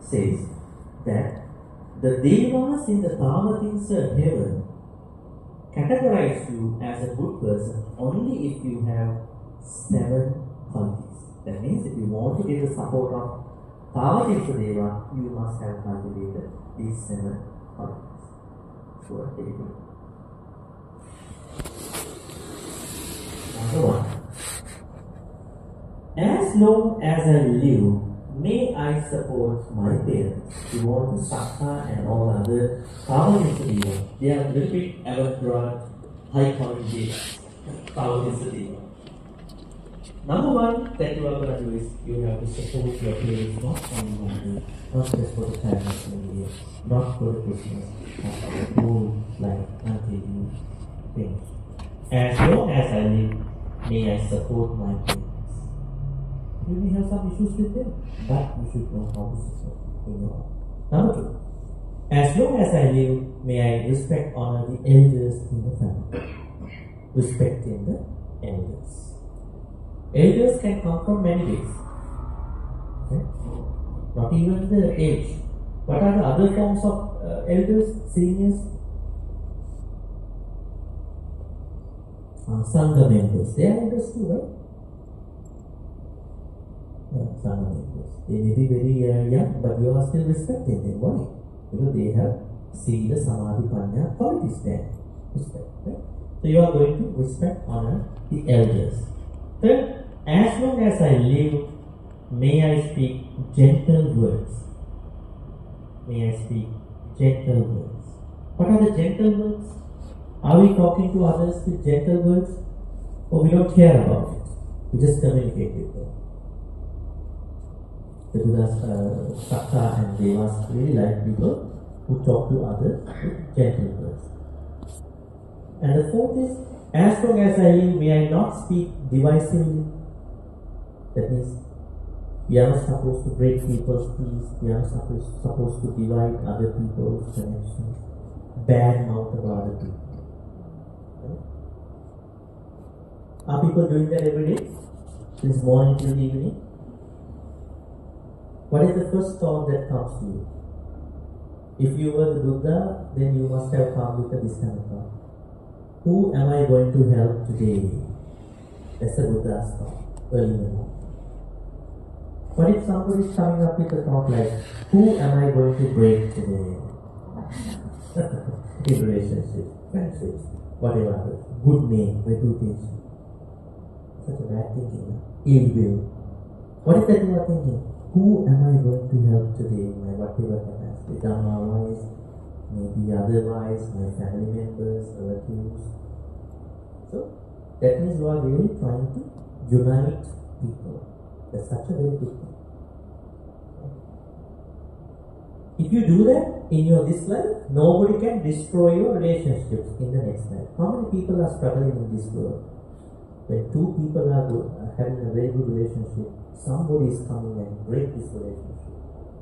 says that the Devas in the Tavatinsa heaven categorize you as a good person only if you have 7 qualities. That means if you want to get the support of Tavatinsa Deva, you must have cultivated these 7 qualities. Sure, take it. Number 1. As long as I live, may I support my parents. You want the Sakha and all other Tavatinsa Deva. They are a little bit avant-garde, high quality Tavatinsa Deva. Number 1 that you are going to do is you have to support your parents, not only one day, not just for the time of the year, not for the Christmas, but for the whole life until you finish. As long as I live, may I support my parents. You may have some issues with them, but you should know how to support in your life. Number 2. As long as I live, may I respect, honor the elders in the family. Respecting the elders. Elders can come from many ways. Okay? Not even the age. What are the other forms of elders, seniors? Sangha members. They are elders too, right? Sangha members. They may be very young, but you are still respecting them. Why? Because they have Sila, Samadhi, Panya qualities there. Respect. Right? So you are going to respect, honor the elders. Third, as long as I live, may I speak gentle words. May I speak gentle words. What are the gentle words? Are we talking to others with gentle words? Or we don't care about it? We just communicate with them. The Buddha's Sakha and Devas really like people who talk to others with gentle words. And the fourth is, as long as I live, may I not speak divisively. That means we are not supposed to break people's peace. We are not supposed to divide other people's connections. Bad mouth about other people. Okay? Are people doing that every day? Since morning till evening? What is the first thought that comes to you? If you were the Buddha, then you must have come with this kind of thought. Who am I going to help today? That's the Buddha's thought, early in the morning. What if somebody is coming up with a thought like, who am I going to break today? In relationships, friendships, whatever, good name, reputation. Such a bad thinking, ill will. What is that you are thinking? Who am I going to help today in my whatever capacity? Dhamma-wise, maybe otherwise, my family members, relatives. So, that means you are really trying to unite people. That's such a very good thing. If you do that in this life, nobody can destroy your relationships in the next life. How many people are struggling in this world? When 2 people are having a very good relationship, somebody is coming and break this relationship.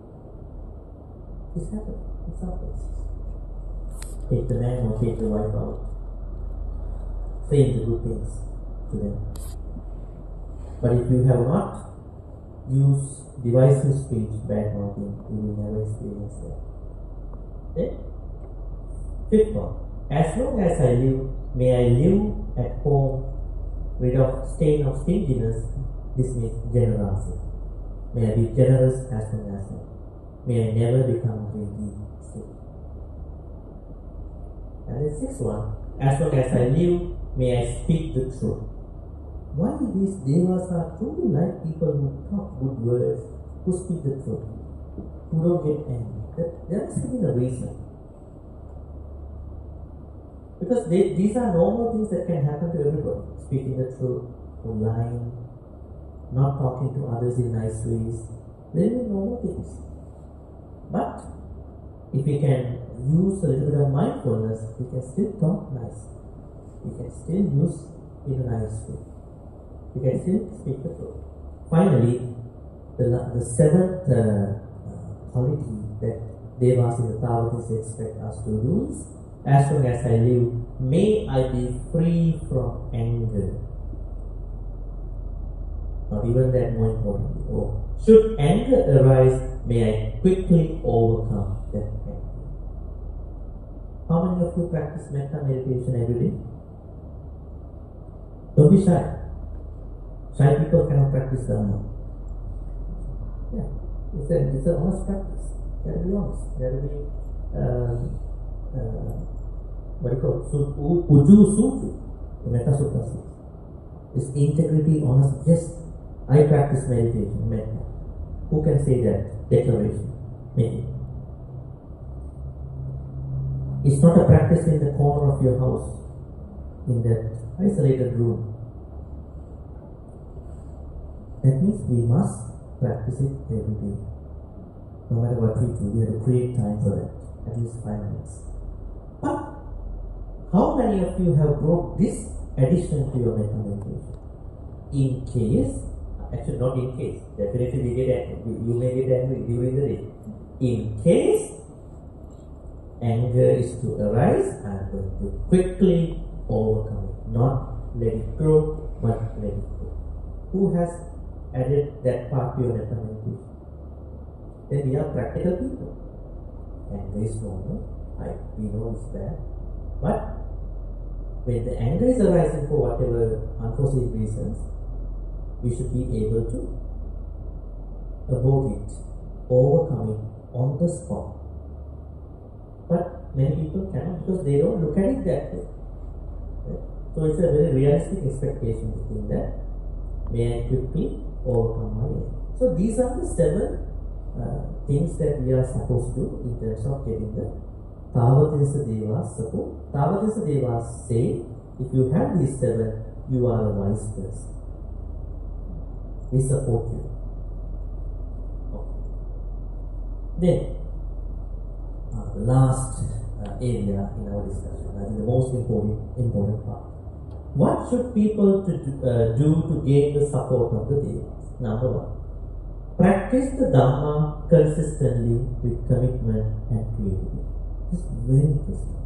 This happens. It happens. Take the man or take the wife out. Say the good things to them. But if you have not used divisive speech, bad mouthing, you will never experience that. Okay? 5th one. As long as I live, may I live at home rid of stain of stinginess. This means generosity. May I be generous as long as I live. May I never become greedy. And the 6th one. As long as I live, may I speak the truth. Why these Devas are truly like people who talk good words, who speak the truth, who don't get angry. There must be a reason. Because these are normal things that can happen to everybody. Speaking the truth, or lying, not talking to others in nice ways. They are normal things. But if we can use a little bit of mindfulness, we can still talk nicely. We can still use in a nice way. We can still speak the truth. Finally, the 7th quality that Devas in the Tavatis expect us to do is, as long as I live, may I be free from anger. Not even that, more importantly. Oh, should anger arise, may I quickly overcome that anger. How many of you practice metta meditation every day? Don't be shy. Shy people cannot practice Dhamma. Yeah, it's an honest practice. You have to be honest. You have to be what do you call it? Uju Suju. The Metta Sutta says. It's integrity, honesty. Yes, I practice meditation, metta. Who can say that declaration? Make it. It's not a practice in the corner of your house, in that isolated room. That means we must practice it every day. No matter what we do, we have to create time for that, at least 5 minutes. But how many of you have brought this addition to your metta meditation? In case, actually not in case, definitely you may get angry during the day. In case anger is to arise, I am going to quickly overcome it. Not let it grow, but let it go. Who has added that part to your metta meditation? Then we are practical people. Anger is normal. We know it's bad. But when the anger is arising for whatever unforeseen reasons, we should be able to avoid it, overcome it on the spot. But many people cannot because they don't look at it that way. Right? So it's a very realistic expectation to think that may I quickly overcome my anger. So these are the 7 things that we are supposed to do in terms of getting the Tavatesa Devas support. Tavatesa Devas say, if you have these 7, you are a wise person. We support you. Okay. Then, the last area in our discussion, I think the most important part. What should people do to gain the support of the Devas? Number 1. Practice the Dhamma consistently with commitment and creativity. It's very interesting.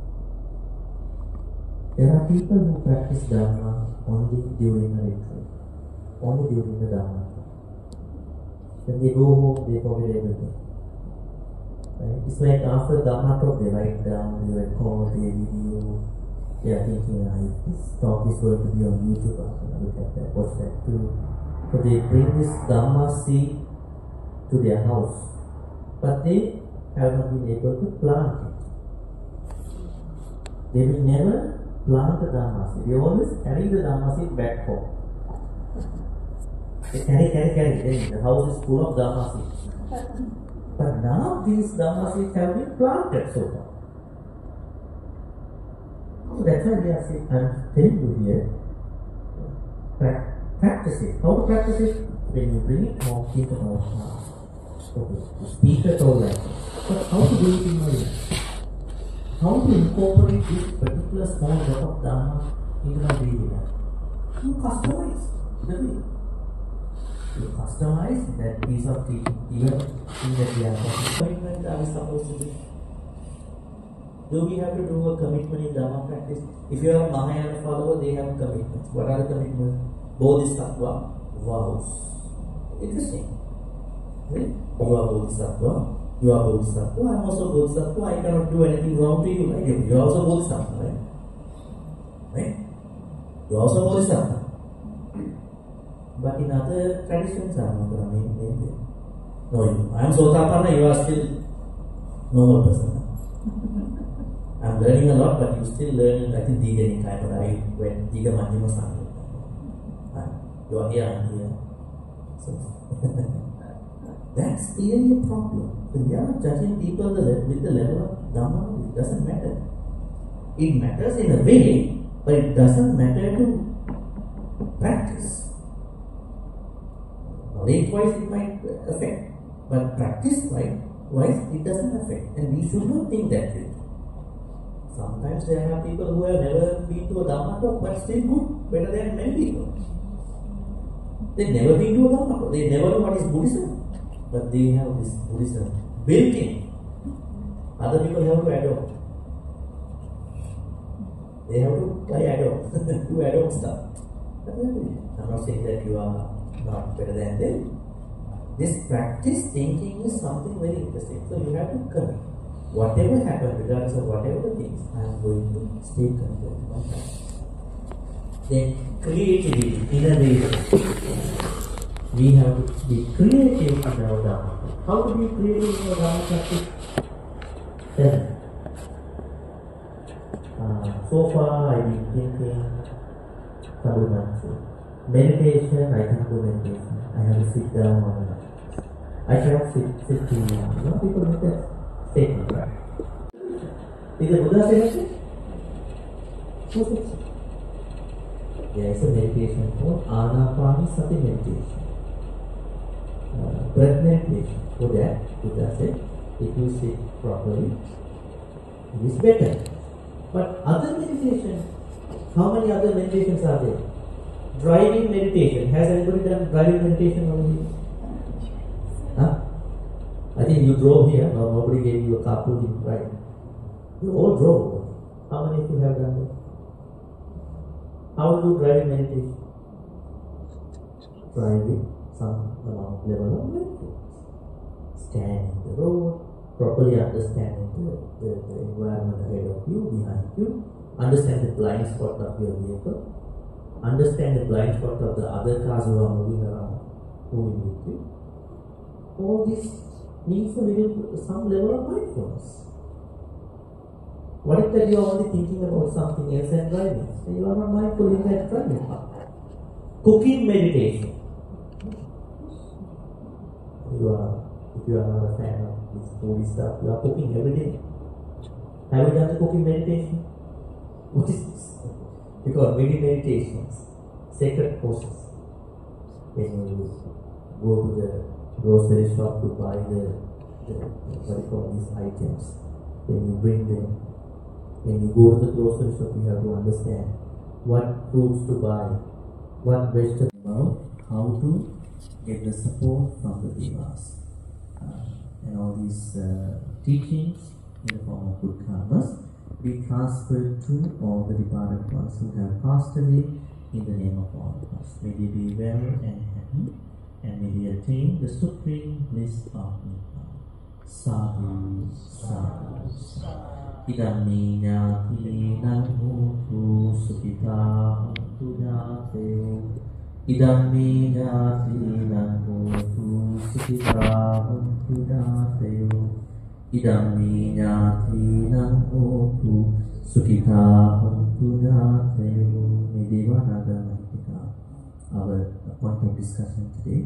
There are people who practice Dhamma only during a retreat, only during the Dhamma. When they go home, they forget everything. Right? It's like after Dhamma talk, they write down, they record, they video. They are thinking, this talk is going to be on YouTube. I'm going to look at that, watch that too. So they bring this Dhamma seed to their house, but they have not been able to plant it. They will never plant the Dhamma seed. They always carry the Dhamma seed back home. They carry. Then the house is full of Dhamma seeds. But none of these Dhamma seeds have been planted so far. So that's why we are saying, I'm telling you here, practice it. How to practice it? When you bring it home, think about okay, the speaker told that. But how to do it in your life? How to incorporate this particular small drop of Dhamma into my daily life? You customize the way. You customize that piece of teaching, even in that we are commitment are we supposed to do? Do we have to do a commitment in Dhamma practice? If you are a Mahayana follower, they have commitments. What are the commitments? Bodhisattva vows. Interesting. Right? You are Bodhisattva. You are Bodhisattva. I am also Bodhisattva. I cannot do anything wrong to you. Right? You are also Bodhisattva. Right? You are also Bodhisattva. But in other traditions, I am not going to no, I am Sotapanna. You are still normal person. I am learning a lot, but you still learning. I think Diga Nikaya, but I went Diga Manjima Sangha. You are here, I am here. So that's really a problem. So we are not judging people with the level of Dhamma. It doesn't matter. It matters in a way, but it doesn't matter to practice. Knowledge-wise, it might affect, but practice-wise, it doesn't affect. And we should not think that way. Sometimes there are people who have never been to a Dhamma talk, but still good, better than many people. They've never been to a Dhamma talk. They never know what is Buddhism, but they have this Buddhism built in. Other people have to adopt. They have to buy add-ons, do add-on stuff. I'm not saying that you are not better than them. This practice thinking is something very interesting. So you have to commit. Whatever happens, regardless of whatever the things, I am going to stay committed to my practice. Then creativity, innovation. We have to be creative in our Dharma. How to be creative in our Dharma practice? Then, so far I've been thinking meditation. I can't do meditation. I have to sit down on it. I cannot sit too long. People make that statement, right? Is the Buddha saying it? Who says it? There is a meditation called Anapanasati meditation. Breath meditation. For that, Buddha said, if you sit properly, it is better. But other meditation, how many other meditations are there? Driving meditation. Has anybody done driving meditation already? Huh? I think you drove here. No, nobody gave you a carpool, right? You all drove. How many of you have done that? How do you driving meditation? Driving some amount level of mindfulness. Scanning the road, properly understanding the environment ahead of you, behind you, understand the blind spot of your vehicle, understand the blind spot of the other cars who are moving around, moving with you. All this needs some level of mindfulness. What if that you are only thinking about something else and driving? So you are not mindful in that driving part. Cooking meditation. If you are not a fan of this foodie stuff, you are cooking every day. Have you done the cooking meditation? What is this? Because many meditations, sacred process. When you go to the grocery shop to buy these items, when you bring them, when you go to the grocery shop, you have to understand what fruits to buy, what vegetables, how to get the support from the Devas. And all these teachings in the form of good karmas be transferred to all the departed ones who have passed away in the name of all of us. May they be well and happy, and may they attain the supreme bliss of Nibbana. Sadhu, sadhu, sadhu. Idammi ñātīnaṁ hūtu sukhitāṁ tuñāteo. Idammi ñātīnaṁ hūtu sukhitāṁ tuñāteo. Idammi ñātīnaṁ hūtu sukhitāṁ tuñāteo. May Devanaga Mahika, our point of discussion today,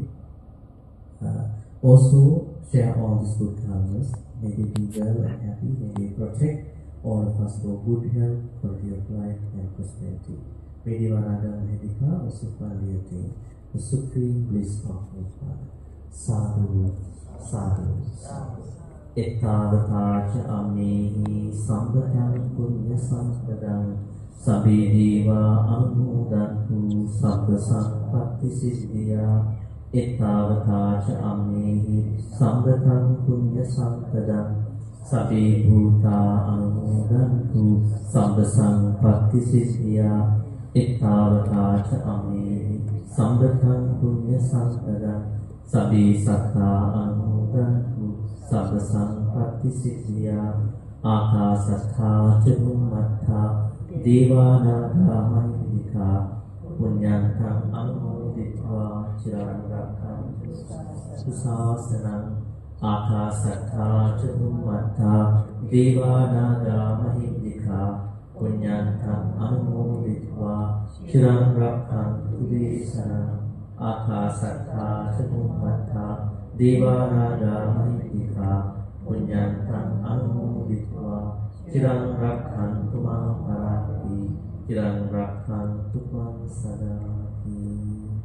also share all these good karmas. May they be well and happy. May they protect all of us for good health, quality of life, and prosperity. May Devanaga Mahika also finally attain the supreme bliss of Nibbana. Sadhu, sadhu, sadhu. Ettavataca ammehi sambhatam punya sampadam sabbe deva anumodantu sabba sampatti siddhya. Ettavataca ammehi sambhatam punya sampadam sabbe bhuta anumodantu sabba sampatti siddhya. Ettavataca ammehi sambhatam punya sampadam sabbe satta anumodantu sabba sampatti siddhya. Akasattha ca bhummattha devanaga mahika punyantam anumoditva chiran rakhantu sasanam. Akasattha ca bhummattha devanaga mahika punyantam anumoditva chiran rakhantu desanam. Akasattha ca bhummattha devanaga mahika punyantam anumoditva chiran rakhantu maಂ parati chiran rakhantu maಂ sadati.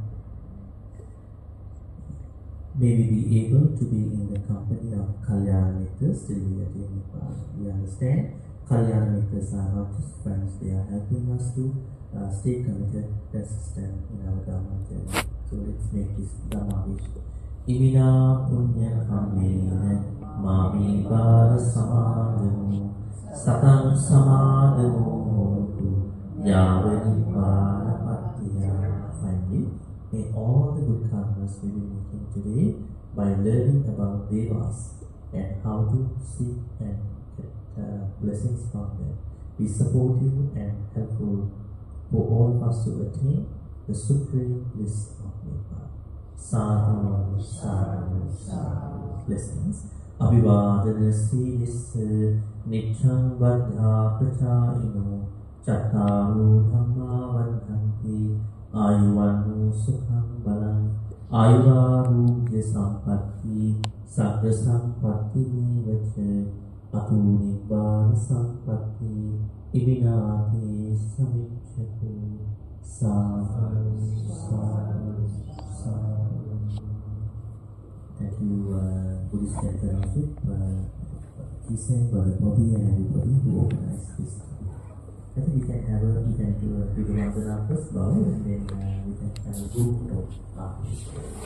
May we be able to be in the company of Kalyana Mittas till we attain Nibbana. We understand Kalyana Mittas are not just friends, they are helping us to stay committed, persistent in our Dhamma journey. So let's make this Dhamma wish. Imina punya kamena mami bala samademu satam samademu yava nibbana pattiya. Finally, may all the good karma Dharmas we will be making today by learning about Devas and how to seek and get blessings from them. Be supportive and helpful for all of us to attain the supreme bliss of Nibbana. Sadhu, sadhu, sadhu. Blessings. Abhivadana Sirissa Nityam Vadha Prachayino Chattaru Dhamma Vadhanti Ayuvanu Sukham Balam Ayurarugya Sampatti Sakya Sampatti Nivacha Atu Nibbana Sampatti Ivinati Samicchatu. Sadhu, sadhu, sadhu. Thank you, Buddhist Fellowship, Kisen, Brother Bobby, and everybody who organized this. I think we can do the Vandana first bow, and then we can have a group of artists.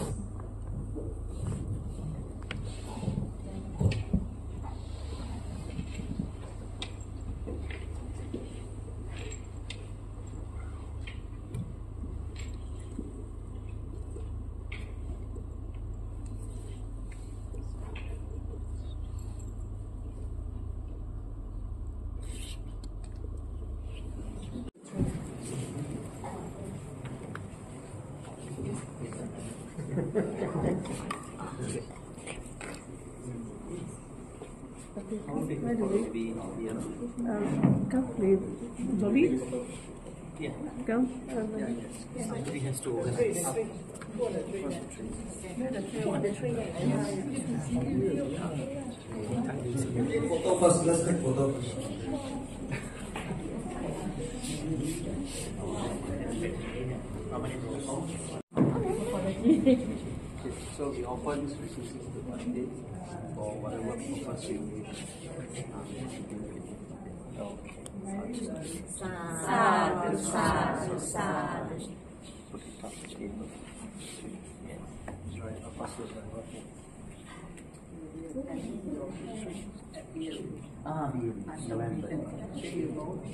Come, please. Bobby? Yeah. Come. He has to organize. Photo first, let's take photo first. So we offer this resources to Bhante for whatever purpose you need. Sadhu, sadhu, sadhu. Put it up the table. Yeah. Right, I'll pass this one. November.